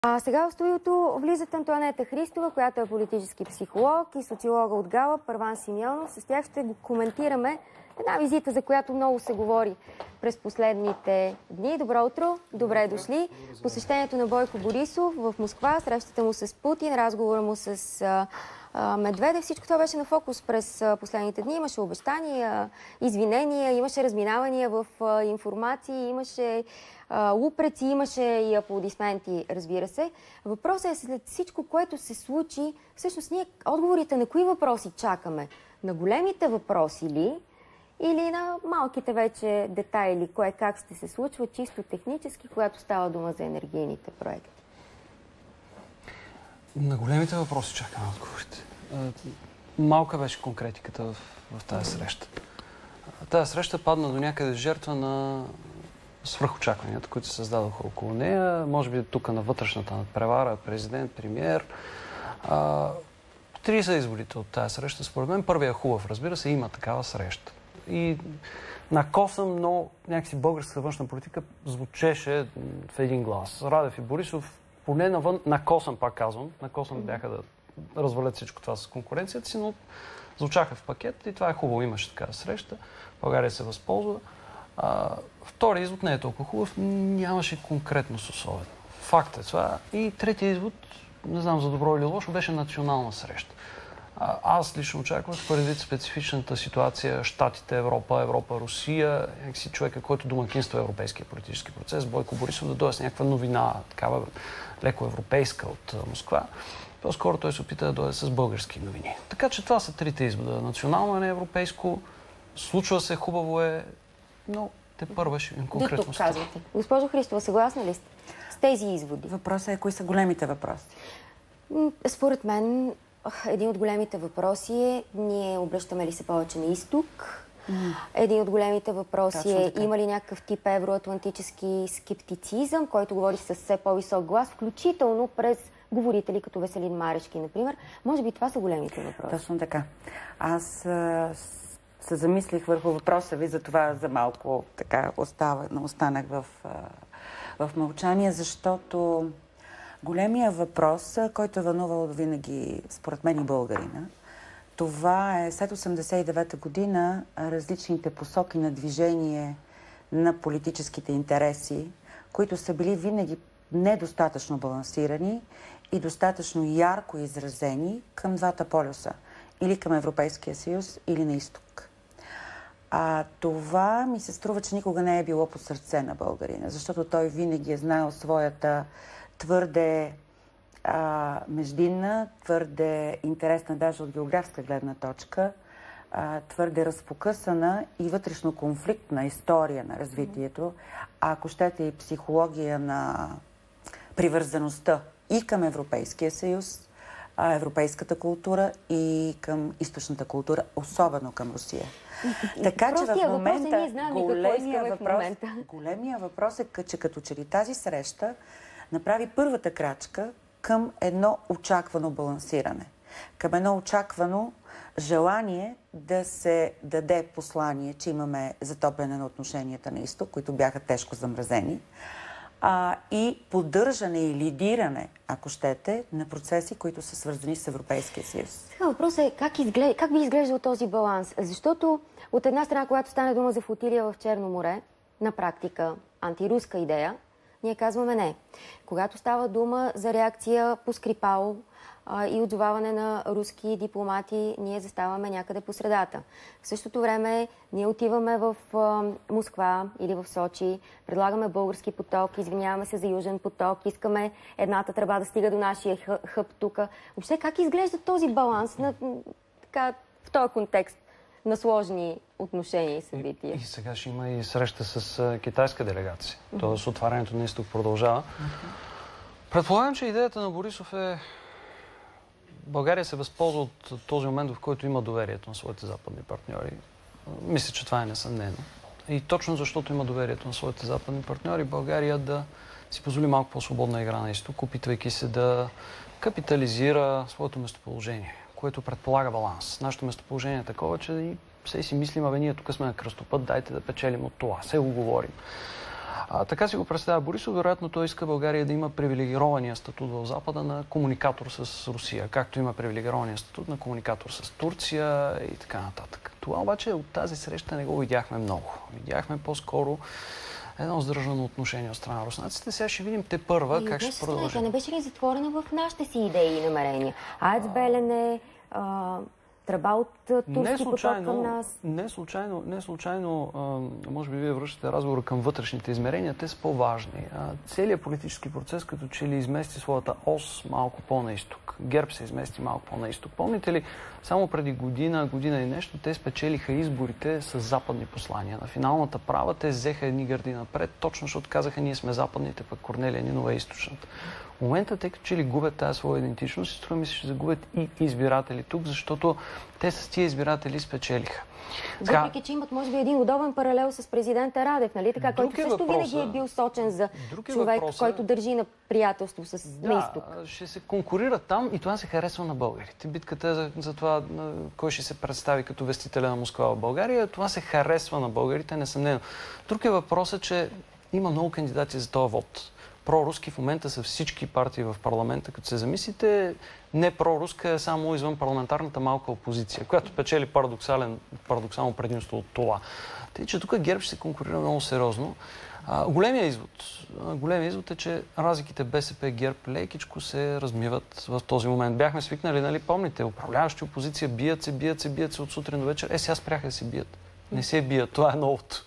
А сега в студиото влизат Антоанета Христова, която е политически психолог, и социолога от Гала, Първан Симеонов. С тях ще го коментираме една визита, за която много се говори през последните дни. Добро утро, добре дошли. Посещението на Бойко Борисов в Москва, срещата му с Путин, разговора му с Медведев, всичко това беше на фокус през последните дни. Имаше обещания, извинения, имаше разминавания в информации, имаше упреци, имаше и аплодисменти, разбира се. Въпросът е след всичко, което се случи, всъщност ние отговорите на кои въпроси чакаме? На големите въпроси ли? Или на малките вече детайли, кое как ще се случва чисто технически, когато става дума за енергийните проекти? На големите въпроси чакаме отговорите. Малка беше конкретиката в тази среща. Тази среща падна до някъде жертва на свръхочакванията, които се създадоха около нея. Може би тук на вътрешната надпревара, президент, премиер. 30 изводите от тази среща. Според мен първият хубав, разбира се, има такава среща. И накосъм, но някакси българската външна политика звучеше в един глас. Радев и Борисов, поне навън, накосъм, пак казвам, накосъм бяха да развалят всичко това с конкуренцията си, но звучаха в пакет и това е хубаво. Имаше такава среща. България се възползва. Втори извод не е толкова хубав, нямаше конкретност особено. Факт е това. И третия извод, не знам за добро или лошо, беше национална среща. Аз лично очаквах, предвид специфичната ситуация, Щатите, Европа, Русия, някакси човека, който домакинства европейския политически процес, Бойко Борисов, да дойде с някаква новина, такава леко европейска от Москва. По-скоро той се опита да дойде с български новини. Така че това са трите извода. Национално е не европейско, случва се, хубаво е, но те първа ще им конкретно. До тук казвате. Госпожо Христова, съгласна ли сте с тези изводи? Въпросът е, кои са големите въпроси? Според мен, един от големите въпроси е, ние обръщаме ли се повече на изток? Един от големите въпроси е, има ли някакъв тип евроатлантически скептицизъм, който говори с все по-висок глас, включително през говорители като Веселин Марешки, например. Може би това са големите въпроси. Точно така. Аз се замислих върху въпроса ви, за това за малко така останах в мълчание, защото големия въпрос, който е вълнувал винаги, според мен, и българина, това е след 1989 година различните посоки на движение на политическите интереси, които са били винаги недостатъчно балансирани и достатъчно ярко изразени към двата полюса. Или към Европейския съюз, или на изток. Това ми се струва, че никога не е било по сърце на българина, защото той винаги е знаел своята твърде междинна, твърде интересна даже от географска гледна точка, твърде разпокъсана и вътрешно конфликтна история на развитието, ако щете и психология на привързаността и към Европейския съюз, европейската култура и към източната култура, особено към Русия. Така че в момента големия въпрос е, че като че ли тази среща направи първата крачка към едно очаквано балансиране, към едно очаквано желание да се даде послание, че имаме затопляне на отношенията на изток, които бяха тежко замразени, и поддържане и лидиране, ако щете, на процеси, които са свързани с Европейския съюз. Въпросът е как би изглеждал този баланс? Защото от една страна, когато стане дума за флотилия в Черно море, на практика антируска идея, ние казваме не. Когато става дума за реакция по Скрипал и отзоваване на руски дипломати, ние заставаме някъде по средата. В същото време ние отиваме в Москва или в Сочи, предлагаме български поток, извиняваме се за Южен поток, искаме едната тръба да стига до нашия хъб тук. Въобще как изглежда този баланс в този контекст на сложни отношения и събития? И сега ще има и среща с китайска делегация. Тоест отварянето на изток продължава. Предполагам, че идеята на Борисов е България се възползва от този момент, в който има доверието на своите западни партньори. Мисля, че това е несъмнено. И точно защото има доверието на своите западни партньори, България да си позволи малко по-свободна игра на изток, опитвайки се да капитализира своето местоположение, което предполага баланс. Нашето местоположение е такова, че все си мислим, ние тук сме на кръстопът, дайте да печелим от това. Все го говорим. Така си го представя Борисов. Вероятно той иска България да има привилегирования статут в Запада на комуникатор с Русия, както има привилегирования статут на комуникатор с Турция и така нататък. Това обаче от тази среща не го видяхме много. Видяхме по-скоро едно сдържано отношение от страна на руснаците. Сега ще видим те първа как ще продължи. Не беше ли затворена в нашите си идеи и намерения? АЕЦ Белене, тръба от турски поток към нас. Не случайно, може би вие връщате разговора към вътрешните измерения, те са по-важни. Целият политически процес като че ли измести своята ос малко по-на изток. ГЕРБ се измести малко по-на изток. Помните ли, само преди година и нещо, те спечелиха изборите с западни послания. На финалната права те взеха едни гърди напред, точно защото казаха, ние сме западните, пък Корнелия Нинова е източната. В момента, тъй като че ли губят тази своя идентичност, струва ми се, ще загубят и избиратели тук, защото те с тия избиратели спечелиха. Въпреки, че имат, може би, един удобен паралел с президента Радев, нали така, който също винаги е бил сочен за човек, който държи на приятелство с изток. Ще се конкурират там и това се харесва на българите. Битката за това, кой ще се представи като вестителя на Москва в България, това се харесва на българите, несъмнено. Друг е въпросът, че има много кандидати за този вод. Проруски в момента са всички партии в парламента. Като се замислите, не проруска е само извън парламентарната малка опозиция, която печели парадоксално предимство от това. Тъй, че тук ГЕРБ ще се конкурира много сериозно. Големия извод е, че разликите БСП, ГЕРБ, лекичко се размиват в този момент. Бяхме свикнали, нали, помните, управляващи опозиция бият се от сутрин до вечер. Сега спряха да се бият. Не се бият, това е новото.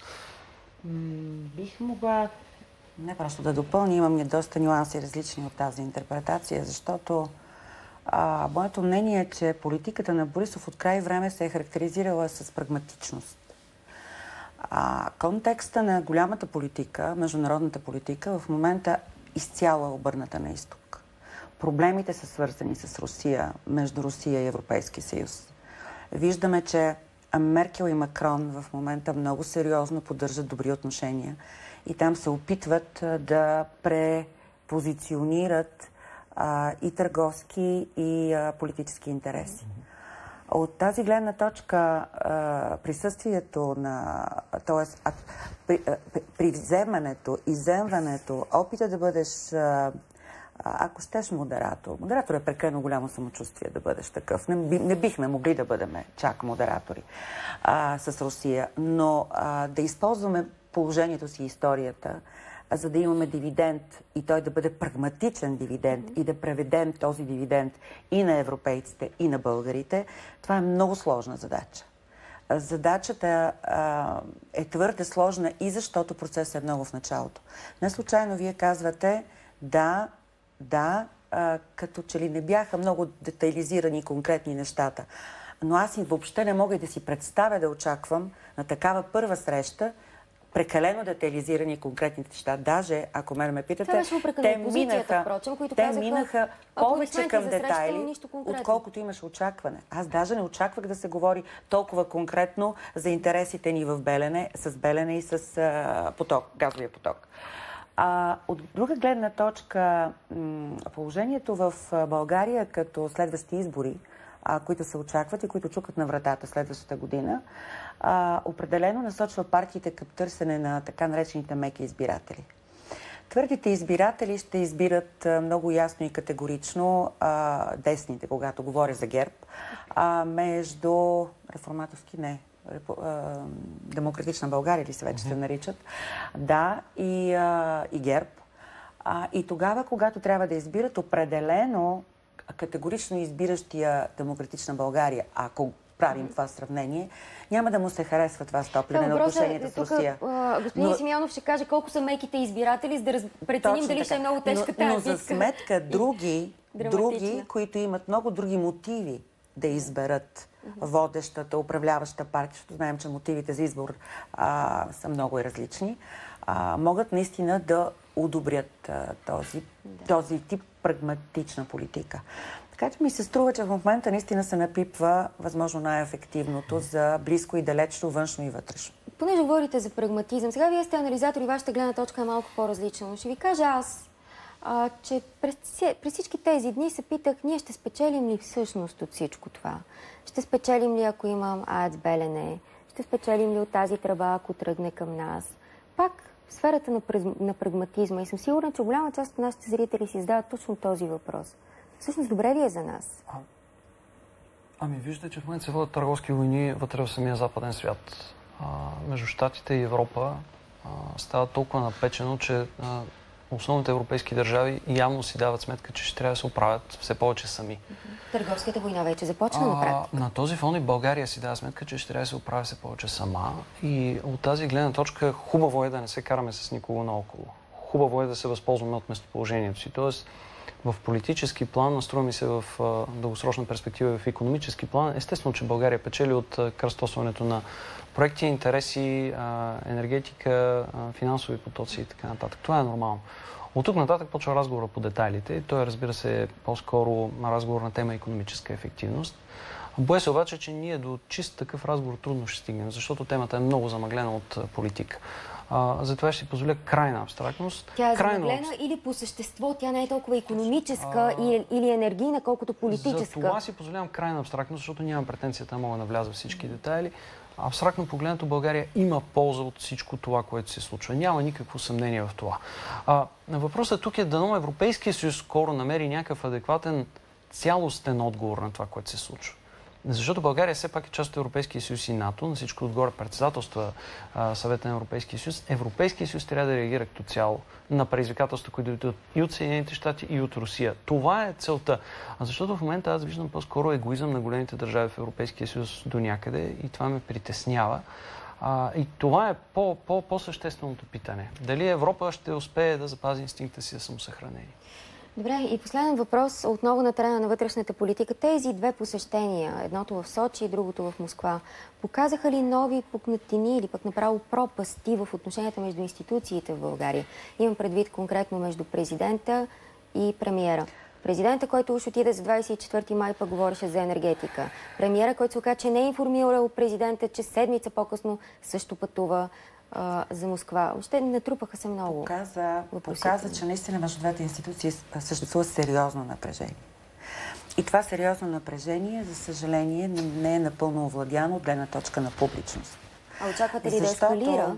Бих могла не просто да допълня, имам доста нюанси различни от тази интерпретация, защото моето мнение е, че политиката на Борисов от край време се е характеризирала с прагматичност. Контекста на голямата политика, международната политика, в момента изцяло е обърната на изток. Проблемите са свързани с Русия, между Русия и Европейския съюз. Виждаме, че Меркел и Макрон в момента много сериозно поддържат добри отношения и там се опитват да препозиционират и търговски, и политически интереси. От тази гледна точка присъствието на... т.е. при вземането, изземването, опита да бъдеш, ако щеш модератор. Модератор е прекалено голямо самочувствие да бъдеш такъв. Не бихме могли да бъдем чак модератори с Русия, но да използваме положението си и историята, за да имаме дивиденд и той да бъде прагматичен дивиденд и да преведем този дивиденд и на европейците, и на българите, това е много сложна задача. Задачата е твърде сложна и защото процесът е много в началото. Не случайно вие казвате да, като че ли не бяха много детайлизирани и конкретни нещата. Но аз въобще не мога да си представя да очаквам на такава първа среща прекалено детализирани конкретните неща. Даже, ако ме питате, те минаха повече към детайли, отколкото имаше очакване. Аз даже не очаквах да се говори толкова конкретно за интересите ни в Белене, с Белене и с газовия поток. От друга гледна точка, положението в България като следващи избори, които се очакват и които чукат на вратата следващата година, определено насочва партиите към търсене на така наречените меки избиратели. Твърдите избиратели ще избират много ясно и категорично десните, когато говоря за ГЕРБ, между реформаторски Демократична България, или се вече се наричат, и ГЕРБ. И тогава, когато трябва да избират, определено категорично избиращия Демократична България, ако правим това сравнение, няма да му се харесва това стопляне на отношенията с Русия. Господин Симеонов ще каже колко са меките избиратели, за да преценим дали ще е много тежка тази битка. Но за сметка други, които имат много други мотиви да изберат водещата, управляваща партия, защото знаем, че мотивите за избор са много и различни, могат наистина да одобрят този тип прагматична политика. Така че ми се струва, че в момента наистина се напипва възможно най-ефективното за близко и далечно, външно и вътрешно. Понеже говорите за прагматизъм, сега вие сте анализатор и вашата гледна точка е малко по-различна. Но ще ви кажа аз, че през всички тези дни се питах, ние ще спечелим ли всъщност от всичко това? Ще спечелим ли, ако имам АЕЦ Белене? Ще спечелим ли от тази тръба, ако тръгне към нас? Пак в сферата на прагматизма. И съм сигурна, че голяма част от нашите зрители си задават точно този въпрос. Всъщност, добре ли е за нас? Ами виждате, че в момента се водят търговски войни вътре в самия западен свят. Между Щатите и Европа става толкова напечено, че основните европейски държави явно си дават сметка, че ще трябва да се оправят все повече сами. Търговската война вече започна на практика. На този фон и България си дава сметка, че ще трябва да се оправя все повече сама. И от тази гледна точка хубаво е да не се караме с никого наоколо. Хубаво е да се възползваме от местоположението си. Тоест, в политически план, наструваме се в дългосрочна перспектива, в икономически план. Естествено, че България печели от кръстосването на проекти, интереси, енергетика, финансови потоци и така нататък. Това е нормално. От тук нататък почва разговора по детайлите. Той, разбира се, е по-скоро разговор на тема икономическа ефективност. Боя се обаче, че ние до чист такъв разговор трудно ще стигнем, защото темата е много замъглена от политика. Затова ще си позволя крайна абстрактност. Тя е замъглена или по същество тя не е толкова икономическа или енергийна, колкото политическа? За това си позволявам крайна абстрактност, защото нямам претенцията да мога да навляза в всички детайли. Абстрактно погледнато, България има полза от всичко това, което се случва. Няма никакво съмнение в това. Въпросът тук е дано Европейския съюз скоро намери някакъв адекватен цялостен отговор на това, което се случва. Защото България все пак е част от Европейския съюз и НАТО, на всичко отгоре председателства Съвета на Европейския съюз. Европейския съюз трябва да реагира като цяло на предизвикателства, които дойдат и от Съединените щати, и от Русия. Това е целта. Защото в момента аз виждам по-скоро егоизъм на големите държави в Европейския съюз до някъде и това ме притеснява. И това е по-същественото питане. Дали Европа ще успее да запази инстинкта си за самосъхранение? Добре, и последен въпрос, отново на терена на вътрешната политика. Тези две посещения, едното в Сочи и другото в Москва, показаха ли нови пукнатини или пък направо пропасти в отношенията между институциите в България? Имам предвид конкретно между президента и премиера. Президента, който уж отиде за 24 май, пък говореше за енергетика. Премиера, който се оказа, че не е информирал президента, че седмица по-късно също пътува за Москва. Въобще натрупаха се много. Показа, че наистина между двете институции съществува сериозно напрежение. И това сериозно напрежение, за съжаление, не е напълно овладяно от гледна точка на публичност. А очаквате ли да ескалира?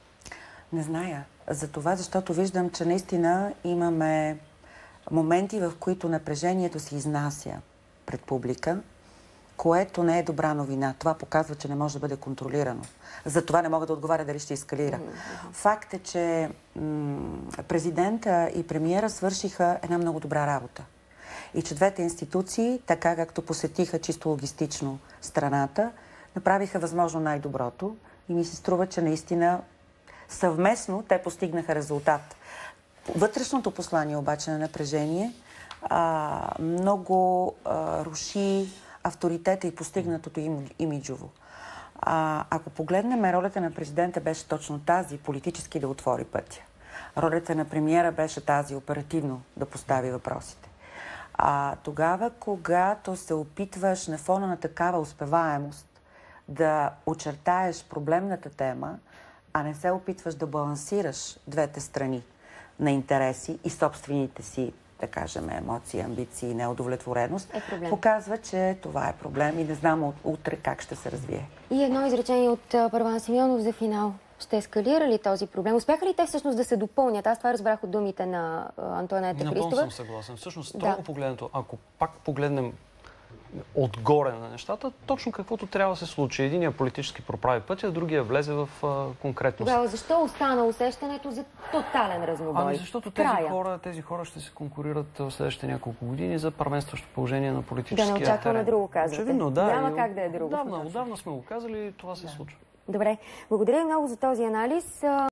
Не зная. За това, защото виждам, че наистина имаме моменти, в които напрежението се изнася пред публика, което не е добра новина. Това показва, че не може да бъде контролирано. За това не мога да отговаря дали ще ескалира. Факт е, че президента и премиера свършиха една много добра работа. И че двете институции, така както посетиха чисто логистично страната, направиха възможно най-доброто. И ми се струва, че наистина съвместно те постигнаха резултат. Вътрешното послание обаче на напрежение много руши авторитета и постигнатото имиджово. Ако погледнем, ролята на президента беше точно тази, политически да отвори пътя. Ролята на премиера беше тази, оперативно да постави въпросите. Тогава, когато се опитваш на фона на такава успеваемост да очертаеш проблемната тема, а не се опитваш да балансираш двете страни на интереси и собствените си, да кажем, емоции, амбиции и неудовлетвореност, показва, че това е проблем и не знам утре как ще се развие. И едно изречение от Първан Симеонов за финал. Ще ескалира ли този проблем? Успяха ли те всъщност да се допълнят? Аз това разбрах от думите на Антоанета Христова. Напълно съм съгласен. Всъщност, строго погледнато, ако пак погледнем отгоре на нещата, точно каквото трябва да се случи. Единия политически проправи пътя, другия влезе в конкретност. Тогава защо остана усещането за тотален разнобой? Защото тези хора ще се конкурират в следващите няколко години за първенстващо положение на политическия терен. Да не очакваме друго, казвате. Очевидно, да. Няма как да е друго. Отдавна сме го казали и това се случва. Добре. Благодаря много за този анализ.